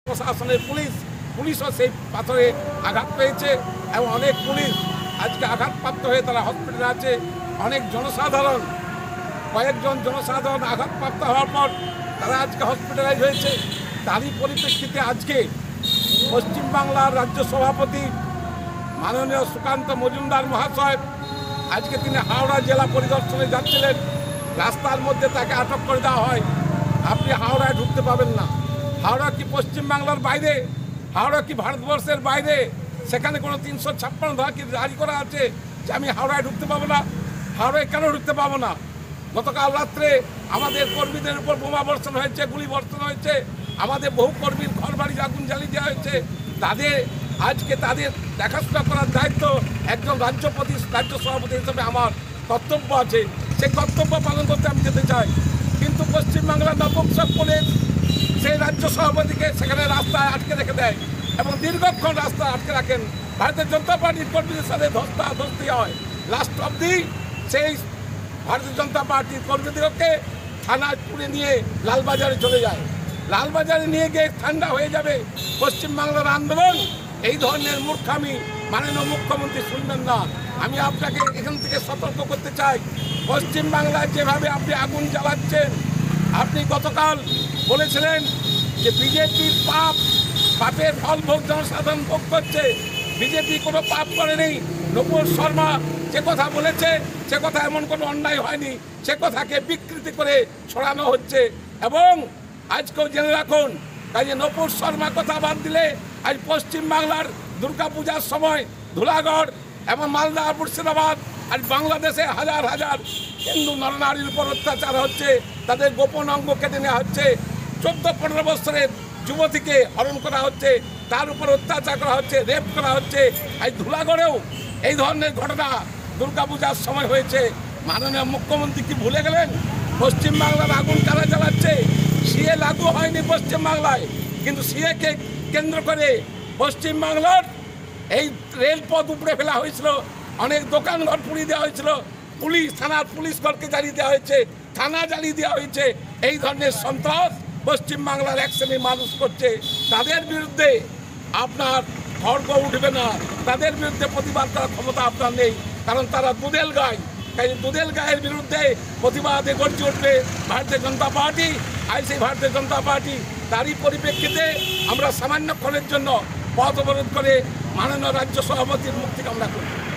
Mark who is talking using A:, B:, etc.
A: প্রশাসনের পুলিশও সেই পাথরে আঘাত পেয়েছে এবং অনেক পুলিশ আজকে আঘাতপ্রাপ্ত হয়ে তারা হসপিটালে আছে। অনেক জনসাধারণ কয়েকজন জনসাধারণ আঘাতপ্রাপ্ত হওয়ার পর তারা আজকে হসপিটালাইজ হয়েছে। তারই পরিপ্রেক্ষিতে আজকে পশ্চিমবাংলার রাজ্য সভাপতি মাননীয় সুকান্ত মজুমদার মহাশয় আজকে তিনি হাওড়া জেলা পরিদর্শনে যাচ্ছিলেন। রাস্তার মধ্যে তাকে আটক করে দেওয়া হয়। আপনি হাওড়ায় ঢুকতে পাবেন না। হাওড়া কি পশ্চিমবাংলার বাইরে? হাওড়া কি ভারতবর্ষের বাইরে? সেখানে কোনো 356 ধারা কি জারি করা আছে যে আমি হাওড়ায় ঢুকতে পাবো না? হাওড়ায় কেন ঢুকতে পাবো না? গতকাল রাত্রে আমাদের কর্মীদের উপর বোমা বর্ষণ হয়েছে, গুলি বর্ষণ হয়েছে, আমাদের বহু কর্মীর ঘর বাড়ি আগুন জ্বালিয়ে দেওয়া হয়েছে। আজকে তাদের দেখাশোনা করার দায়িত্ব একজন রাজ্য সভাপতি হিসেবে আমার কর্তব্য আছে। সেই কর্তব্য পালন করতে আমি যেতে চাই, কিন্তু পশ্চিমবাংলার নপুংসক সেই রাজ্য সভাপতিকে সেখানে রাস্তায় আটকে রেখে দেয় এবং দীর্ঘক্ষণ রাস্তায় আটকে রাখেন। ভারতীয় জনতা পার্টির কর্মীদের সাথে ধস্তাধস্তি হয়। লাস্ট অবধি সেই ভারতীয় জনতা পার্টির কর্মীদেরকে থানায় তুলে নিয়ে লালবাজারে চলে যায়। লালবাজারে নিয়ে গিয়ে ঠান্ডা হয়ে যাবে পশ্চিমবাংলার আন্দোলন। এই ধরনের মূর্খামি মাননীয় মুখ্যমন্ত্রী শুনবেন না। আমি আপনাকে এখান থেকে সতর্ক করতে চাই, পশ্চিমবাংলায় যেভাবে আপনি আগুন জ্বালাচ্ছেন, আপনি গতকাল বলেছিলেন যে বিজেপির পাপের ফল ভোগ জনসাধারণ ভোগ করছে। বিজেপি কোনো পাপ করেনি। নূপুর শর্মা যে কথা বলেছে সে কথা এমন কোনো অন্যায় হয়নি, সে কথাকে বিকৃতি করে ছড়ানো হচ্ছে। এবং আজকেও জেনে রাখুন, কাজে নূপুর শর্মা কথা বাদ দিলে আজ পশ্চিমবাংলার দুর্গাপূজার সময় ধুলাগড় এবং মালদা মুর্শিদাবাদ আর বাংলাদেশে হাজার হাজার হিন্দু নরনারীর উপর অত্যাচার হচ্ছে, তাদের গোপন অঙ্গ কেটে নেওয়া হচ্ছে, 14-15 বছরের যুবতীকে হরণ করা হচ্ছে, তার উপর অত্যাচার করা হচ্ছে, রেপ করা হচ্ছে। আজ ধুলাগড়েও এই ধরনের ঘটনা দুর্গাপূজার সময় হয়েছে। মাননীয় মুখ্যমন্ত্রী কি ভুলে গেলেন? পশ্চিমবাংলার আগুন কারা জ্বালাচ্ছে? সিএ লাগু হয়নি পশ্চিমবাংলায়, কিন্তু সিএকে কেন্দ্র করে পশ্চিমবাংলার এই রেলপথ উপড়ে ফেলা হয়েছিল, অনেক দোকানঘর পুড়িয়ে দেওয়া হয়েছিল, থানার পুলিশ ঘরকে জ্বালিয়ে দেওয়া হয়েছে, থানা জ্বালিয়ে দেওয়া হয়েছে। এই ধরনের সন্ত্রাস পশ্চিমবাংলার এক শ্রেণীর মানুষ করছে। তাদের বিরুদ্ধে আপনার খড়গ উঠবে না, তাদের বিরুদ্ধে প্রতিবাদ করার ক্ষমতা আপনার নেই, কারণ তারা দুধেল গায়। তাই দুধেল গায়ের বিরুদ্ধে প্রতিবাদে গর্জে উঠবে ভারতীয় জনতা পার্টি। আর সেই ভারতীয় জনতা পার্টি তারই পরিপ্রেক্ষিতে আমরা সামান্যক্ষণের জন্য পথ অবরোধ করে মাননীয় রাজ্য সভাপতির মুক্তি কামনা করি।